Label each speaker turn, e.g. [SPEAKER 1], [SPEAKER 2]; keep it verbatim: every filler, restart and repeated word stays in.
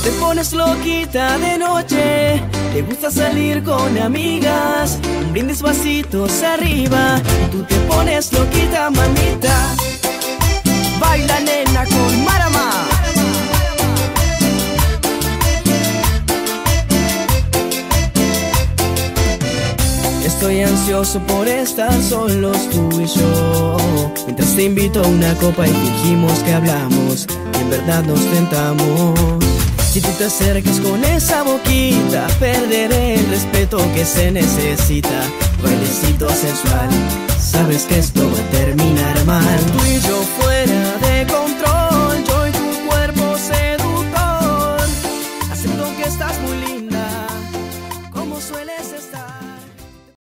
[SPEAKER 1] te pones loquita de noche, te gusta salir con amigas, un brindis vasitos arriba, tú te pones loquita, mamita. Baila nena con Marama. Estoy ansioso por estar solos tú y yo, mientras te invito a una copa y fingimos que hablamos y en verdad nos tentamos. Si tú te acercas con esa boquita, perderé el respeto que se necesita. Bailecito sensual, sabes que esto